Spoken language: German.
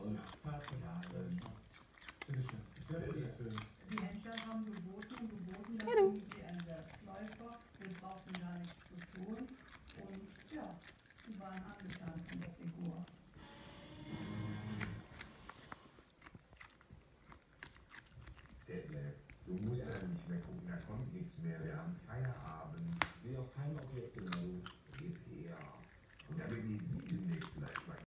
und zart geladen. Bitteschön. Sehr schön. Die Händler haben geboten, das ist irgendwie ein Selbstläufer. Wir brauchten gar nichts zu tun. Und ja, die waren angetan von der Figur. Detlef, du musst ja nicht mehr gucken, da kommt nichts mehr. Wir haben Feierabend. Ich sehe auch keine Objekte mehr. Gib her. Und damit die Siegel nächstes Mal